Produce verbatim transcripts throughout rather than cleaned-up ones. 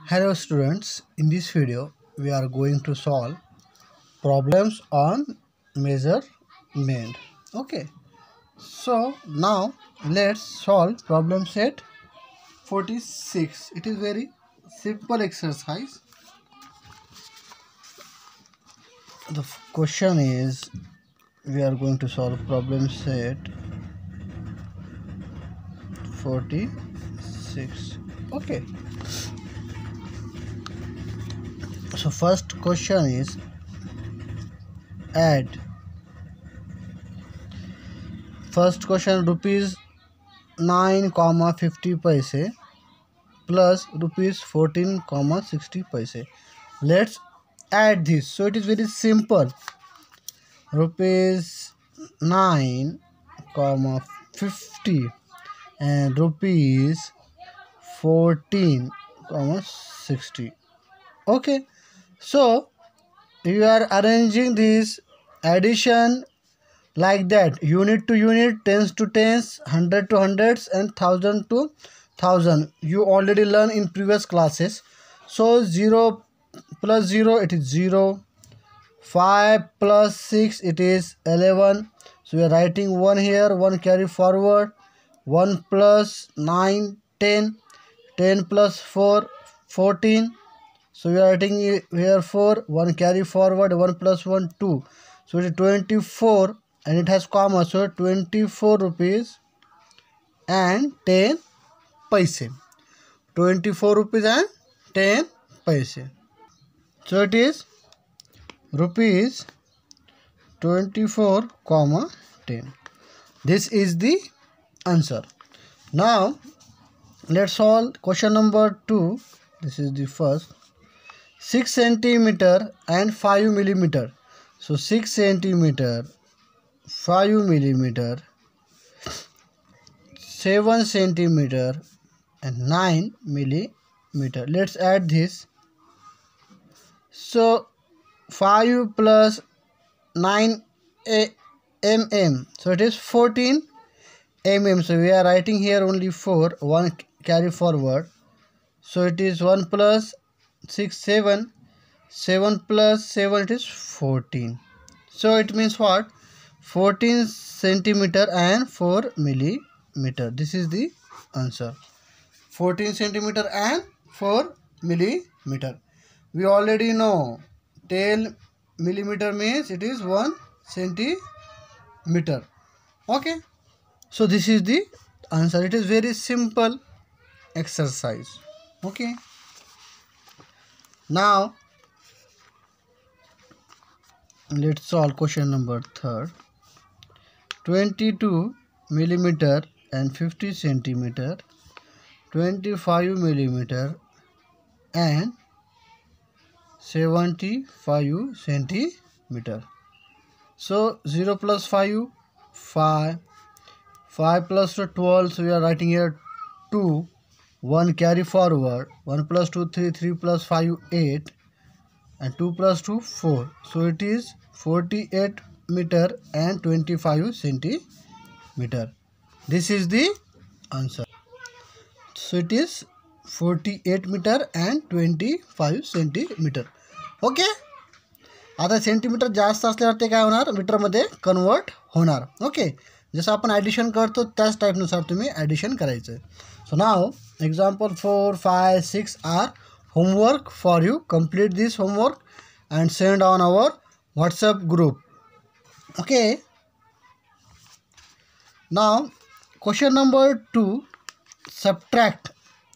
Hello students, in this video we are going to solve problems on measurement. Okay, so now let's solve problem set forty-six. It is very simple exercise. The question is we are going to solve problem set forty-six. Okay, so first question is add. First question, rupees nine comma fifty paise plus rupees fourteen comma sixty paise. Let's add this. So it is very simple. Rupees nine comma fifty and rupees fourteen comma sixty. Okay, so you are arranging this addition like that, unit to unit, tens to tens, hundred to hundreds, and thousand to thousand. You already learned in previous classes. So zero plus zero, it is zero. five plus six, it is eleven. So we are writing one here, one carry forward. one plus nine, ten. ten plus four, fourteen. So we are writing here four, one carry forward, one plus one, two. So it is twenty-four and it has comma. So twenty-four rupees and ten paise. twenty-four rupees and ten paise. So it is rupees twenty-four comma ten. This is the answer. Now let's solve question number two. This is the first. six centimeter and five millimeter. So six centimeter, five millimeter, seven centimeter and nine millimeter. Let's add this. So five plus nine mm. So it is fourteen mm. So we are writing here only four, one carry forward. So it is one plus six, seven. seven plus seven, it is fourteen. So it means what? fourteen centimeter and four millimeter. This is the answer. fourteen centimeter and four millimeter. We already know ten millimeter means it is one centimeter. Okay. So this is the answer. It is very simple exercise. Okay. Now let's solve question number third. twenty-two millimeter and fifty centimeter, twenty-five millimeter and seventy-five centimeter. So zero plus five, five. five plus twelve, so we are writing here two. one carry forward. one plus two, three. three plus five, eight. And two plus two, four. So it is forty-eight meter and twenty-five centimeter. This is the answer. So it is forty-eight meter and twenty-five centimeter. Okay. आता centimetre जास्त असल्यावर ते काय होणार, metre मध्ये convert होणार. Okay, जसं आपण ॲडिशन करतो त्याच टाईपनुसार तुम्ही ॲडिशन करायचं. सो नाव example four, five, six are homework for you. Complete this homework and send on our WhatsApp group. Okay. Now question number two, subtract.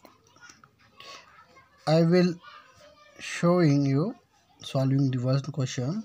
I will showing you solving the first question.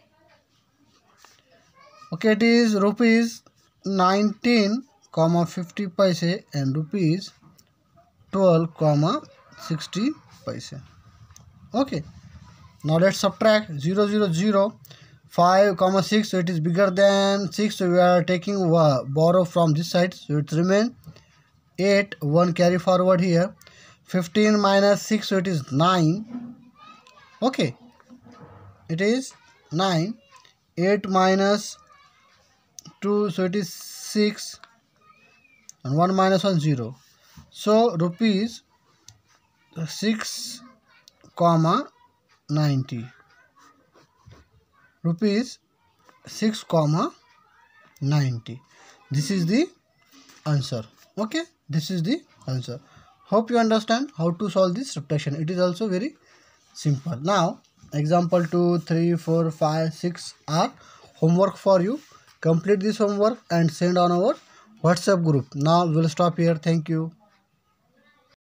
Okay, it is rupees nineteen comma fifty paise and rupees twelve comma sixty paise. Okay, now let's subtract. Zero, zero, zero. five comma six, so it is bigger than six, so we are taking uh, borrow from this side, so it remain eight. one carry forward here. fifteen minus six, so it is nine. Okay, it is nine. eight minus two, so it is six, and one minus one, zero. So rupees six comma ninety. Rupees six comma ninety. This is the answer. Okay, this is the answer. Hope you understand how to solve this subtraction. It is also very simple. Now example two, three, four, five, six are homework for you. Complete this homework and send on our WhatsApp group. Now we'll stop here. Thank you.